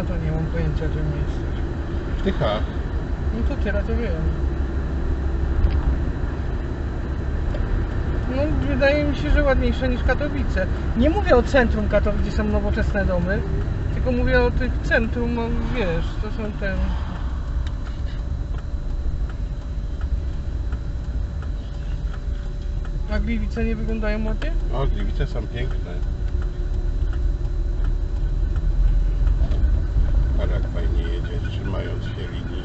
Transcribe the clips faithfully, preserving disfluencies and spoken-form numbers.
A to nie mam pojęcia, gdzie my jesteśmy. W Tychach. No to tyle, to wiem. No wydaje mi się, że ładniejsze niż Katowice. Nie mówię o centrum Katowic, gdzie są nowoczesne domy, tylko mówię o tych centrum, no, wiesz, to są te... A Gliwice nie wyglądają ładnie? O, Gliwice są piękne. Ale jak fajnie jedzie, trzymając się linii.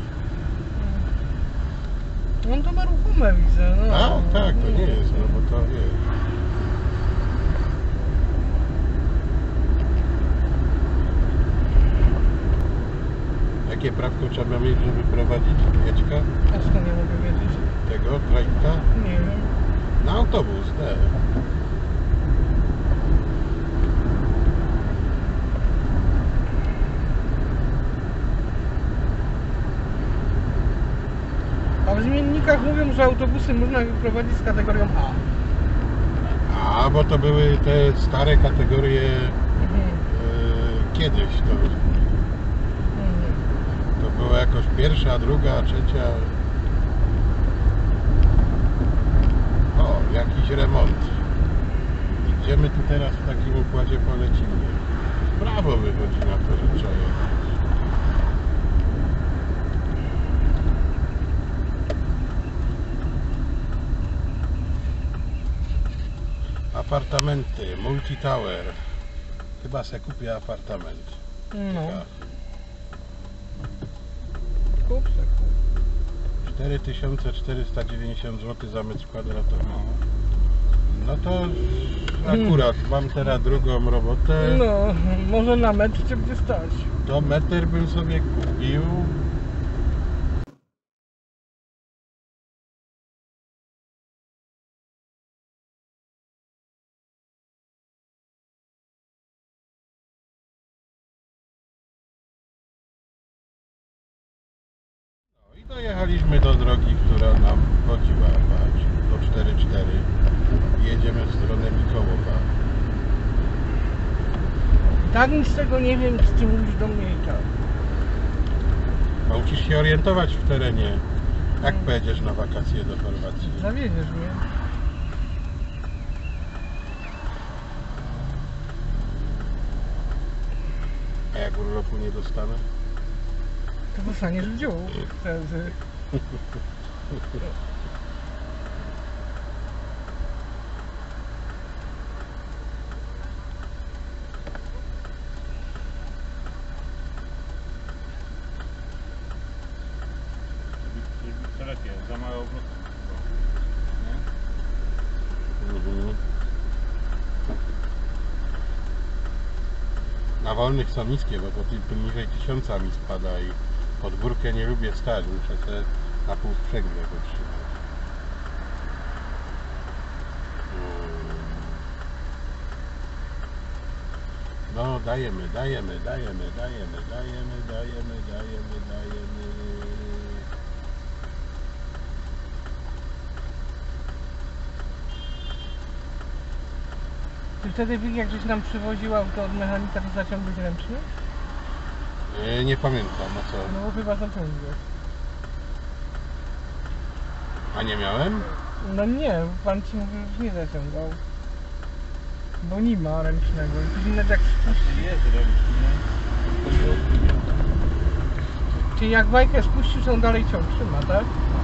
No to ma ruchome, widzę. No. A, tak, to nie jest, no bo to wiesz. Jakie prawko trzeba mieć, żeby prowadzić Jaćka? A skąd nie mogę wiedzieć? Tego, trajka? Nie wiem. Na autobus, tak. A w zmiennikach mówią, że autobusy można wyprowadzić z kategorią A. A, bo to były te stare kategorie Mhm. e, kiedyś to. Mhm. To była jakoś pierwsza, druga, trzecia. O, jakiś remont. I gdzie my tu teraz w takim układzie polecimy? W prawo wychodzi na to, że trzeba jechać. Apartamenty, multi-tower. Chyba se kupię apartament. No. Tychach. Kup se, kup. cztery tysiące czterysta dziewięćdziesiąt złotych za metr kwadratowy. No to akurat mam teraz drugą robotę. No, może na metr cię będzie stać. To metr bym sobie kupił. No i dojechaliśmy do drogi, która nam chodziła, patrz, do cztery cztery. Jedziemy w stronę Mikołowa. Tak nic z tego nie wiem, z czym mówisz do mnie i tak. Bo musisz się orientować w terenie. Jak pojedziesz na wakacje do Chorwacji? Zawiedziesz mnie. A jak urlopu nie dostanę? To dostaniesz w dziób wtedy. Lepiej, za małe obroty. Mhm. Na wolnych są niskie, bo to poniżej tysiąca mi spada i pod górkę nie lubię stać, muszę sobie na pół sprzęgle go trzymać. No dajemy, dajemy, dajemy, dajemy, dajemy, dajemy, dajemy, dajemy. Ty wtedy, Wik, jak żeś nam przywoził auto od mechanika, to zaciągłeś ręczny? Yy, nie pamiętam, a co? No bo chyba zaciągłeś. A nie miałem? No nie, pan ci mówił, że nie zaciągał. Bo nie ma ręcznego i później jak spuści. Jest ręczny. Czyli jak bajkę spuścisz, to on dalej ciąg trzyma, tak?